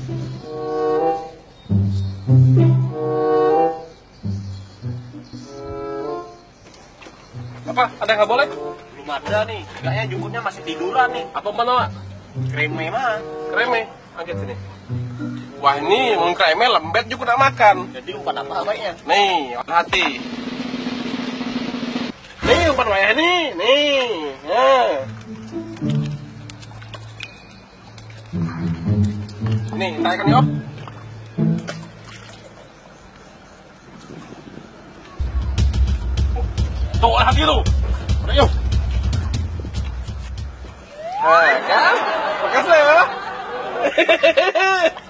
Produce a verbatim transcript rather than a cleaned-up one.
Apa? Ada yang nggak boleh? Belum ada nih. Kayaknya jukutnya masih tiduran nih. Apa mana? Kreme mah. Kreme, angkat sini. Wah ini mau kreme lembet juga nak makan. Jadi umpan apa baiknya? Nih, hati. Nih umpan wayah nih, nih. Nah. Nih, tarikan yuk. Tuh, hati tuh. Ayo. Nah, kan? Makasih ya.